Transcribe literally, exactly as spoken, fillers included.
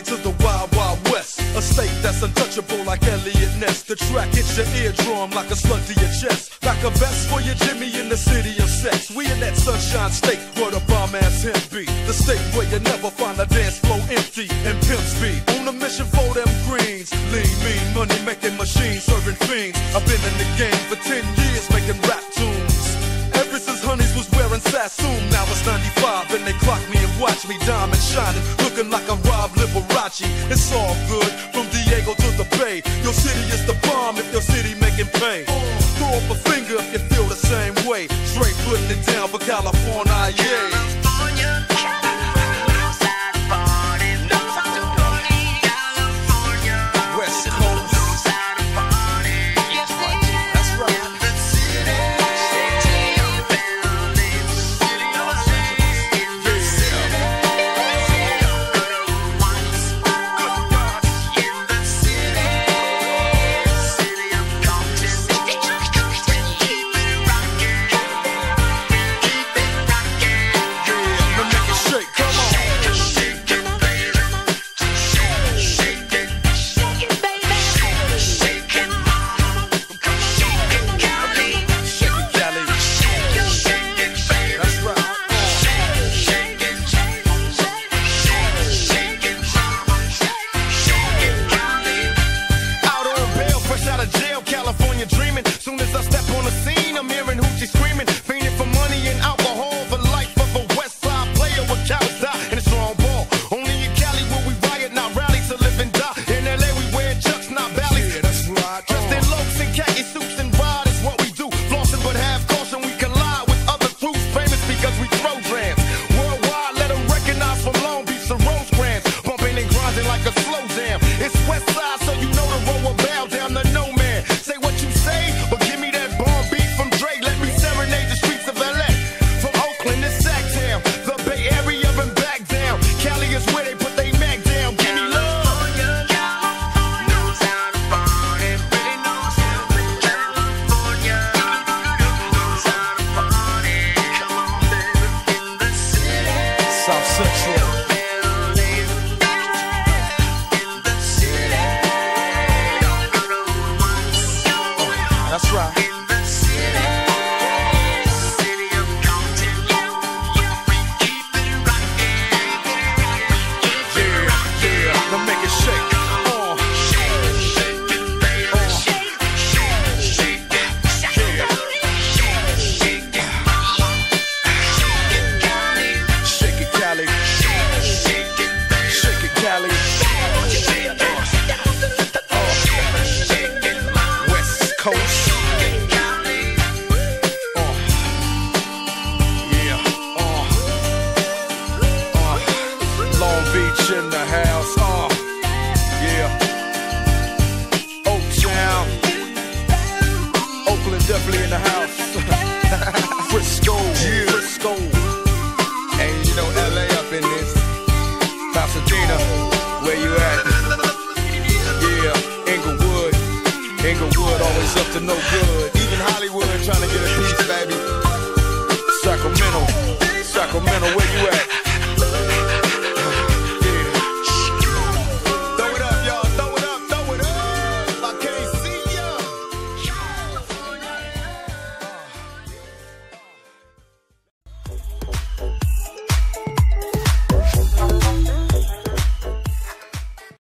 to the Wild Wild West, a state that's untouchable like Elliot Ness. The track hits your eardrum like a slug to your chest. Like a vest for your Jimmy in the city of sex. We in that sunshine state where the bomb ass him be. The state where you never find a dance floor empty and pimp speed. On a mission for them greens, lean, mean, money making machines serving fiends. I've been in the game for ten years making rap tunes. Ever since Honeys was wearing Sassoon, now it's ninety-five and they clock me and watch me diamond shining, looking like a Rob Liberace. It's all good from Diego to the Bay. Your city is the bomb if your city making pain. Throw up a finger if you feel the same way. Straight putting it down for California, yeah. That's right. In the city, city of Compton, we keep it rockin'. Yeah, yeah, now make it shake. Uh. Shake, shake it, baby. Uh. Shake, shake, shake it, shake it, shake it, mama. Shake it, Cali. Shake it, Cali. Shake, shake it, baby. Shake it, Cali. Shake it, shake it, mama. West Coast. Long Beach and